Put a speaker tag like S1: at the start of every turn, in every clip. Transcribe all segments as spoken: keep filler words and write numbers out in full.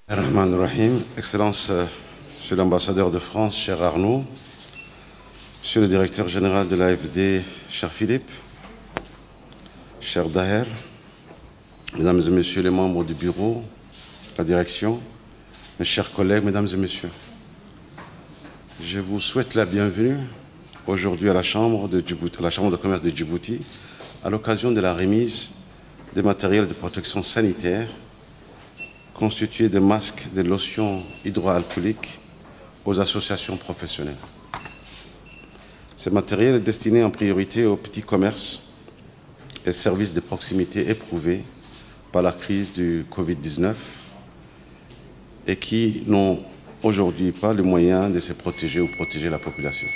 S1: Rahman Rahim, Excellence, euh, Monsieur l'ambassadeur de France, cher Arnaud, Monsieur le directeur général de l'A F D, cher Philippe, cher Daher, Mesdames et Messieurs les membres du bureau, la direction, mes chers collègues, Mesdames et Messieurs, je vous souhaite la bienvenue aujourd'hui à la Chambre de Djibouti, à la Chambre de commerce de Djibouti, à l'occasion de la remise des matériels de protection sanitaire constitués de masques, de lotions hydroalcooliques aux associations professionnelles. Ce matériel est destiné en priorité aux petits commerces et services de proximité éprouvés par la crise du Covid dix-neuf et qui n'ont aujourd'hui pas les moyens de se protéger ou protéger la population.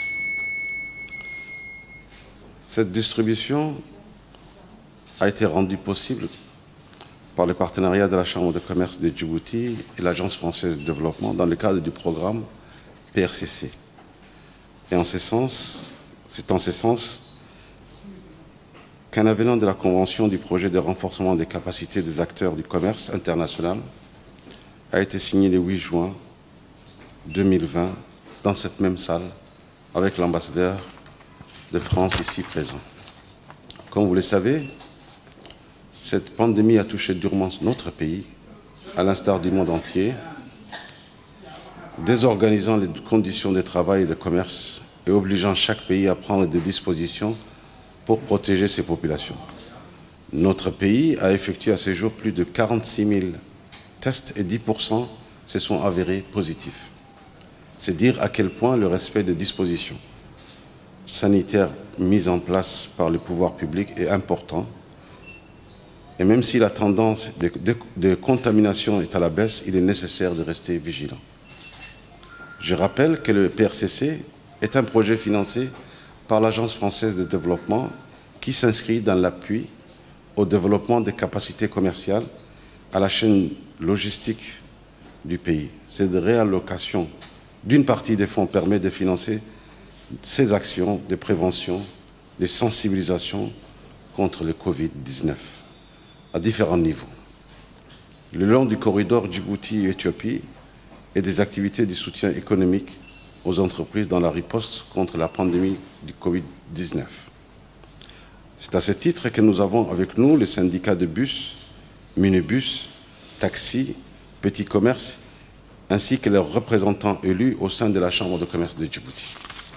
S1: Cette distribution a été rendue possible par le partenariat de la Chambre de commerce de Djibouti et l'Agence française de développement dans le cadre du programme P R C C. Et en ce sens, c'est en ce sens qu'un avenant de la Convention du projet de renforcement des capacités des acteurs du commerce international a été signé le huit juin deux mille vingt dans cette même salle avec l'ambassadeur de France ici présent. Comme vous le savez, cette pandémie a touché durement notre pays, à l'instar du monde entier, désorganisant les conditions de travail et de commerce et obligeant chaque pays à prendre des dispositions pour protéger ses populations. Notre pays a effectué à ce jour plus de quarante-six mille tests et dix pour cent se sont avérés positifs. C'est dire à quel point le respect des dispositions sanitaires mises en place par le pouvoir public est important. Et même si la tendance de, de, de contamination est à la baisse, il est nécessaire de rester vigilant. Je rappelle que le P R C C est un projet financé par l'Agence française de développement qui s'inscrit dans l'appui au développement des capacités commerciales à la chaîne logistique du pays. Cette réallocation d'une partie des fonds permet de financer ces actions de prévention, de sensibilisation contre le Covid dix-neuf. À différents niveaux. Le long du corridor Djibouti-Éthiopie et des activités de soutien économique aux entreprises dans la riposte contre la pandémie du Covid dix-neuf. C'est à ce titre que nous avons avec nous les syndicats de bus, minibus, taxis, petits commerces, ainsi que leurs représentants élus au sein de la Chambre de commerce de Djibouti.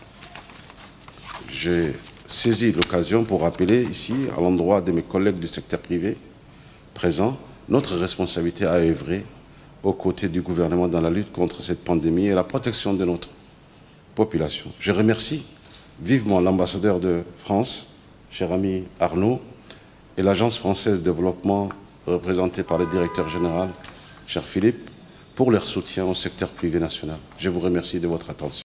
S1: J'ai saisi l'occasion pour rappeler ici, à l'endroit de mes collègues du secteur privé, présent, notre responsabilité à œuvrer aux côtés du gouvernement dans la lutte contre cette pandémie et la protection de notre population. Je remercie vivement l'ambassadeur de France, cher ami Arnaud, et l'Agence française de développement représentée par le directeur général, cher Philippe, pour leur soutien au secteur privé national. Je vous remercie de votre attention.